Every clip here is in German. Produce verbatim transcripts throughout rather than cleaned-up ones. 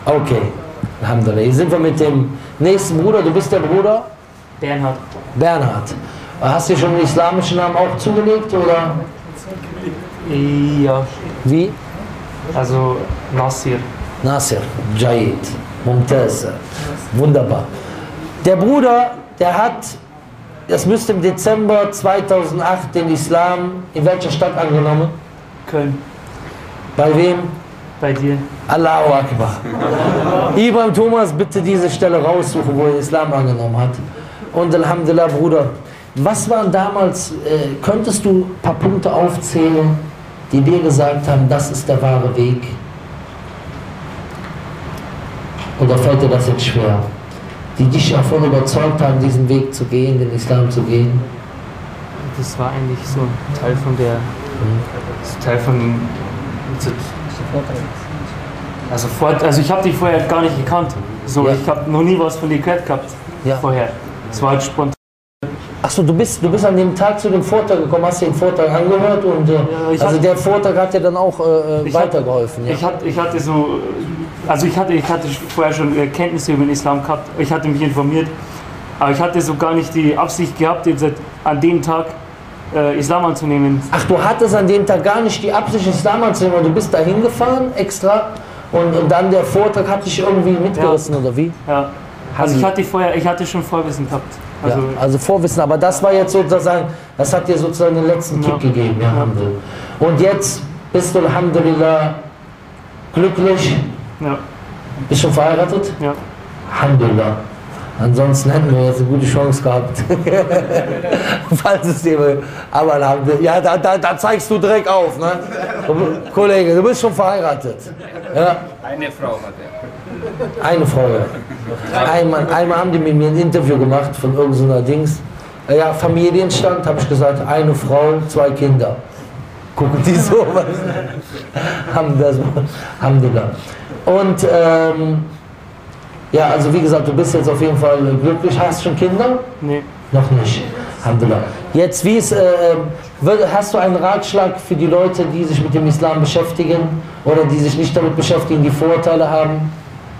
Okay, Alhamdulillah. Hier sind wir mit dem nächsten Bruder. Du bist der Bruder? Bernhard. Bernhard. Hast du schon den islamischen Namen auch zugelegt, oder? Ja. Wie? Also Nasir. Nasir, Jayid, Mumtaz. Wunderbar. Der Bruder, der hat, das müsste im Dezember zweitausendacht den Islam in welcher Stadt angenommen? Köln. Bei wem? Bei dir. Allahu Akbar. Ibrahim Thomas, bitte diese Stelle raussuchen, wo er den Islam angenommen hat. Und Alhamdulillah, Bruder, was waren damals, äh, könntest du ein paar Punkte aufzählen, die dir gesagt haben, das ist der wahre Weg? Oder fällt dir das jetzt schwer? Die dich davon überzeugt haben, diesen Weg zu gehen, den Islam zu gehen? Das war eigentlich so ein Teil von der, mhm. Teil von, also, vor, also ich habe dich vorher gar nicht gekannt. So, ja. Ich habe noch nie was von dir gehört gehabt ja. vorher. Es war halt spontan. Achso, du bist, du bist an dem Tag zu dem Vortrag gekommen, hast den Vortrag angehört und äh, ja, also hatte, der Vortrag hat dir dann auch äh, weitergeholfen. Hat, ja. ich, hatte, ich hatte so, also ich hatte, ich hatte vorher schon Kenntnisse über den Islam gehabt, ich hatte mich informiert, aber ich hatte so gar nicht die Absicht gehabt, jetzt an dem Tag äh, Islam anzunehmen. Ach, du hattest an dem Tag gar nicht die Absicht, Islam anzunehmen, du bist da hingefahren extra und, und dann der Vortrag hat dich irgendwie mitgerissen ja. oder wie? Ja, also ich hatte vorher, ich hatte schon Vorwissen gehabt. Also, ja, also Vorwissen, aber das war jetzt sozusagen, das hat dir sozusagen den letzten Kick ja. gegeben. Ja, ja. Und jetzt bist du Alhamdulillah glücklich. Ja. Bist du schon verheiratet? Ja. Alhamdulillah. Ansonsten hätten wir jetzt eine gute Chance gehabt. Falls es dir will. Aber Alhamdulillah. Ja, da, da, da zeigst du direkt auf, ne? Kollege, du bist schon verheiratet. Ja. Eine Frau hat er. Eine Frau, ja. Einmal, einmal haben die mit mir ein Interview gemacht von irgendeiner Dings. Ja, Familienstand, habe ich gesagt, eine Frau, zwei Kinder. Gucken die so, was? haben das, haben die da. Und ähm, ja, also wie gesagt, du bist jetzt auf jeden Fall glücklich. Hast du schon Kinder? Nee. Noch nicht. Alhamdulillah. Jetzt, wie ist, äh, hast du einen Ratschlag für die Leute, die sich mit dem Islam beschäftigen oder die sich nicht damit beschäftigen, die Vorurteile haben?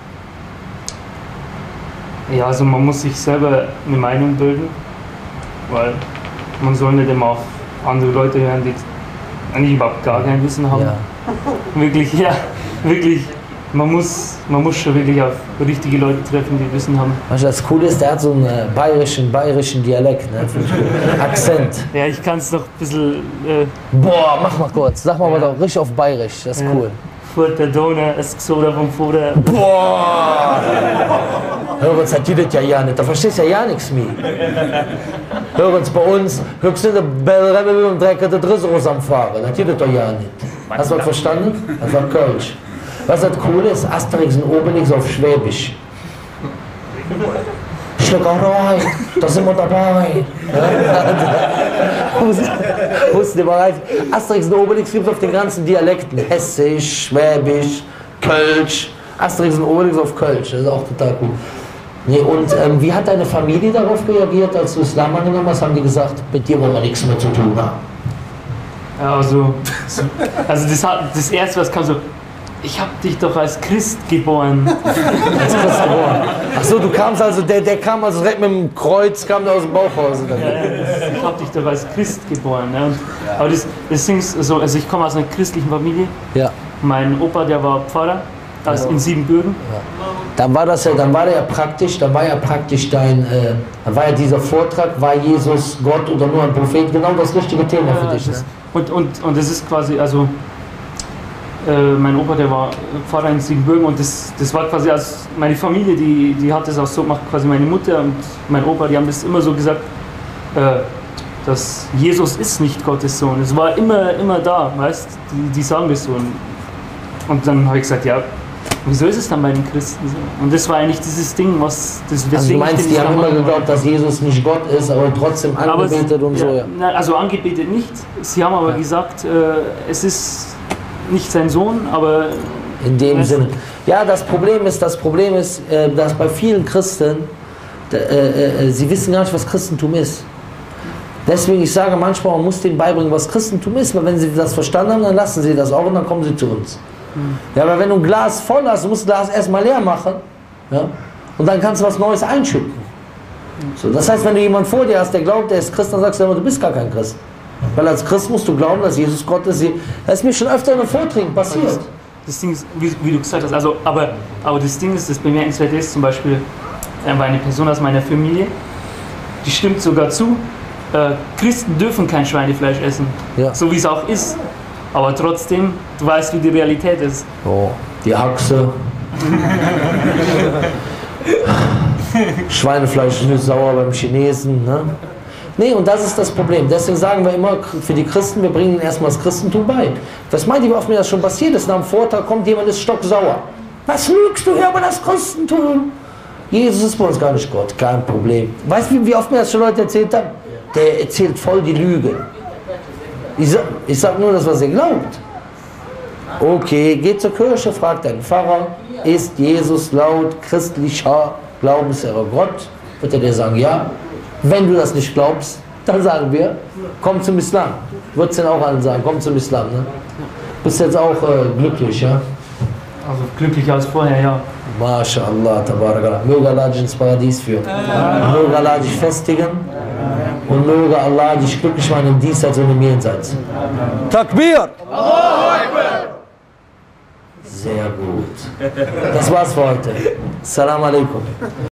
Ja, also man muss sich selber eine Meinung bilden, weil man soll nicht immer auf andere Leute hören, die eigentlich überhaupt gar kein Wissen haben. Ja. Wirklich, ja, wirklich. Man muss, man muss schon wirklich auf richtige Leute treffen, die Wissen haben. Das Coole ist, der hat so einen bayerischen, bayerischen Dialekt, ne? Akzent. Ja, ich kann es noch ein bisschen... Äh Boah, mach mal kurz, sag mal ja. mal doch richtig auf bayerisch, das ist ja. cool. Furt der Donner, es Xoda vom Fuder. Boah! Hör uns, hat die das ja ja nicht, da verstehst du ja ja nichts mehr. Hör uns, bei uns, höchstens der Bellremme mit dem Dreck, der Drisserus am Fahren, hat die das doch ja nicht. Hast du was verstanden? Das war Kölsch. Was das cool ist, Asterix und Obelix auf Schwäbisch. Schlägerei, da sind wir dabei. Wussten die bereit? Asterix und Obelix gibt es auf den ganzen Dialekten. Hessisch, Schwäbisch, Kölsch. Asterix und Obelix auf Kölsch, das ist auch total cool. Nee, und ähm, wie hat deine Familie darauf reagiert, als du Islam angenommen hast? Haben die gesagt, mit dir wollen wir nichts mehr zu tun haben? Ja, also, also das, hat, das Erste, was kam so, ich hab dich doch als Christ geboren. Als Christ geboren. Achso, du kamst also, der, der kam also direkt mit dem Kreuz, kam der aus dem Bauchhaus. Ja, ich hab dich doch als Christ geboren. Ja. Und, aber das, das Ding ist so, also ich komme aus einer christlichen Familie. Ja. Mein Opa, der war Pfarrer, also ja. in Siebenbürgen. Ja. Dann war das ja, dann war der ja praktisch, dann war ja praktisch dein, äh, dann war ja dieser Vortrag, war Jesus Gott oder nur ein Prophet, genau das richtige Thema ja, für dich. Das, ne? Und, und, und das ist quasi, also mein Opa, der war Pfarrer in Siebenbürgen und das, das war quasi, also meine Familie, die, die hat das auch so gemacht, quasi meine Mutter und mein Opa, die haben das immer so gesagt, äh, dass Jesus ist nicht Gottes Sohn. Es war immer, immer da, weißt, die, die sagen das so. Und, und dann habe ich gesagt, ja, wieso ist es dann bei den Christen so? Und das war eigentlich dieses Ding, was... Das, also du meinst, die haben immer geglaubt, dass Jesus nicht Gott ist, aber trotzdem angebetet aber, und so, ja. Na, also angebetet nicht, sie haben aber ja. gesagt, äh, es ist... nicht sein Sohn, aber... In dem Sinne. Ja, das Problem ist, das Problem ist, dass bei vielen Christen, äh, sie wissen gar nicht, was Christentum ist. Deswegen, ich sage manchmal, man muss denen beibringen, was Christentum ist, weil wenn sie das verstanden haben, dann lassen sie das auch und dann kommen sie zu uns. Ja, aber wenn du ein Glas voll hast, du musst das Glas erstmal leer machen. Ja? Und dann kannst du was Neues einschütten. So, das heißt, wenn du jemanden vor dir hast, der glaubt, der ist Christ, dann sagst du immer, du bist gar kein Christ. Weil als Christ musst du glauben, dass Jesus Gott ist. Das ist mir schon öfter in den Vorträgen passiert. Das Ding ist, wie, wie du gesagt hast, also, aber, aber das Ding ist, das bemerkenswert ist, zum Beispiel, war eine Person aus meiner Familie, die stimmt sogar zu, äh, Christen dürfen kein Schweinefleisch essen, Ja. so wie es auch ist. Aber trotzdem, du weißt, wie die Realität ist. Oh, die Achse. Schweinefleisch ist nicht sauer beim Chinesen. Ne? Nee, und das ist das Problem. Deswegen sagen wir immer für die Christen, wir bringen ihnen erstmal das Christentum bei. Das meint ihr, wie oft mir das schon passiert ist? Nach dem Vortrag kommt jemand, ist stocksauer. Was lügst du hier über das Christentum? Jesus ist bei uns gar nicht Gott, kein Problem. Weißt du, wie oft mir das schon Leute erzählt haben? Der erzählt voll die Lüge. Ich sag, ich sag nur das, was ihr glaubt. Okay, geht zur Kirche, fragt deinen Pfarrer, ist Jesus laut christlicher Glaubenslehrer Gott? Wird er dir sagen, ja. Wenn du das nicht glaubst, dann sagen wir, komm zum Islam. Wird es denn auch allen sagen, komm zum Islam. Ne? Bist jetzt auch äh, glücklich, ja? Also glücklicher als vorher, ja. MashaAllah, Tabarakallah. Möge Allah dich ins Paradies führen. Möge Allah dich festigen. Und möge Allah dich glücklich machen im Diesseits und im Jenseits. Takbir! Sehr gut. Das war's für heute. Assalamu alaikum.